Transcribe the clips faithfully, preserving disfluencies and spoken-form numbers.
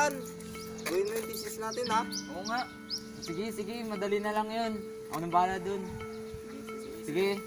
yan. Gawin mo yung thesis natin, ha? Oo nga. Sige, sige, madali na lang yun. Ako nang bahala dun. Sige.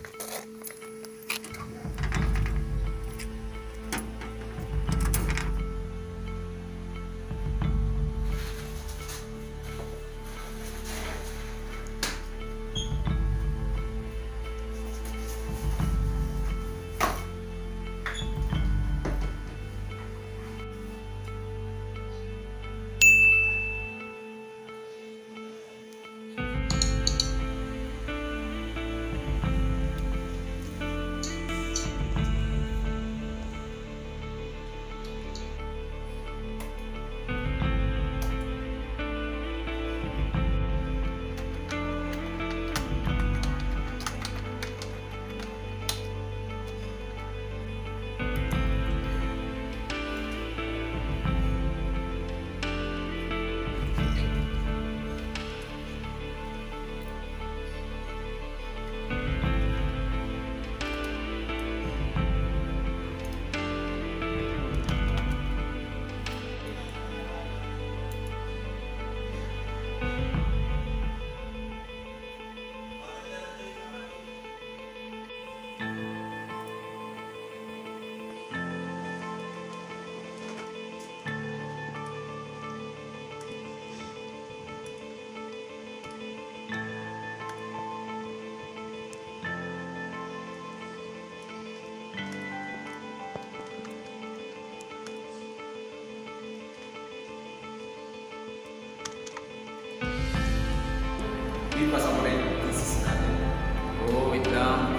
Ipasa mo na yung thesis natin. Oo, wait lang.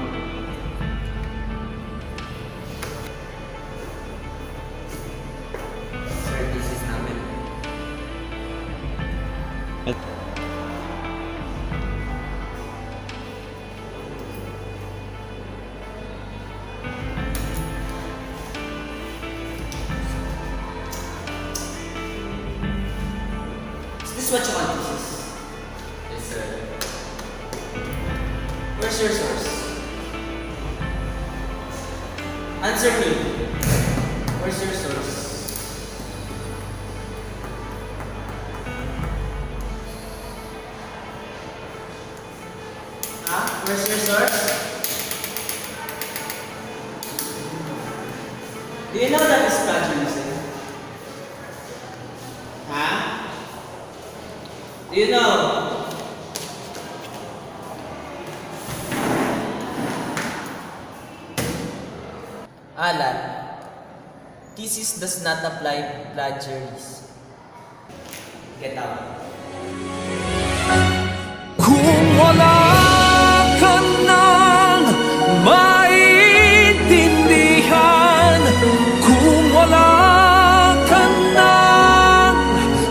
Sir, thesis namin. Is this what you want, thesis? Yes, sir. Where's your source? Answer me. Where's your source? Huh? Where's your source? Do you know that is plagiarism? Huh? Do you know? Alan, thesis does not apply plagiarism. Get out. Kung wala ka nang maintindihan, kung wala ka nang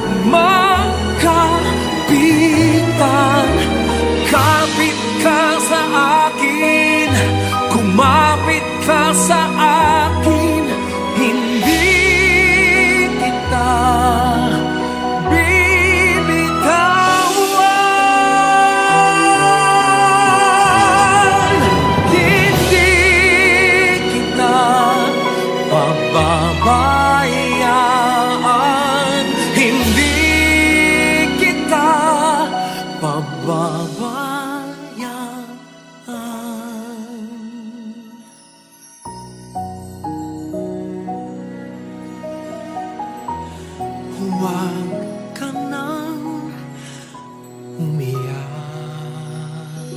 makapitan, kapit ka sa akin, kumapit ka sa akin, hindi kita bibitawan, hindi kita pababayaan, hindi kita pababayaan. Huwag ka nang umiyak.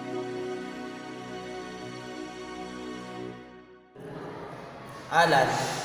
Alan,